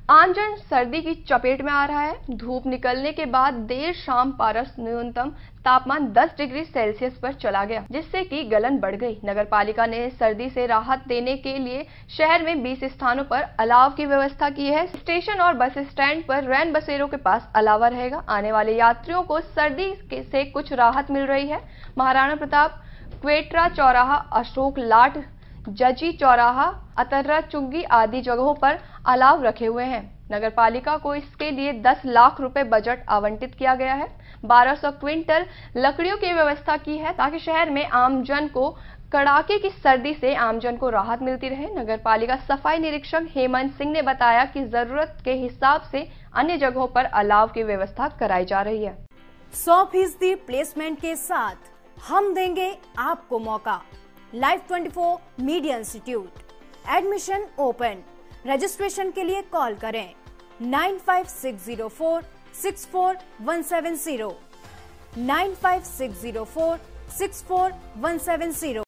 आमजन सर्दी की चपेट में आ रहा है। धूप निकलने के बाद देर शाम पारा न्यूनतम तापमान 10 डिग्री सेल्सियस पर चला गया, जिससे कि गलन बढ़ गई। नगर पालिका ने सर्दी से राहत देने के लिए शहर में 20 स्थानों पर अलाव की व्यवस्था की है। स्टेशन और बस स्टैंड पर रैन बसेरों के पास अलावा रहेगा। आने वाले यात्रियों को सर्दी से कुछ राहत मिल रही है। महाराणा प्रताप, क्वेट्रा चौराहा, अशोक लाट, जजी चौराहा, अतर्रा चुग्गी आदि जगहों पर अलाव रखे हुए हैं। नगर पालिका को इसके लिए 10 लाख रुपए बजट आवंटित किया गया है। 1200 क्विंटल लकड़ियों की व्यवस्था की है ताकि शहर में आमजन को कड़ाके की सर्दी से आमजन को राहत मिलती रहे। नगर पालिका सफाई निरीक्षक हेमंत सिंह ने बताया कि जरूरत के हिसाब से अन्य जगहों पर अलाव की व्यवस्था कराई जा रही है। 100% प्लेसमेंट के साथ हम देंगे आपको मौका। Live 24 media institute, admission open. Registration के लिए कॉल करें 95604 64170 95604 64170।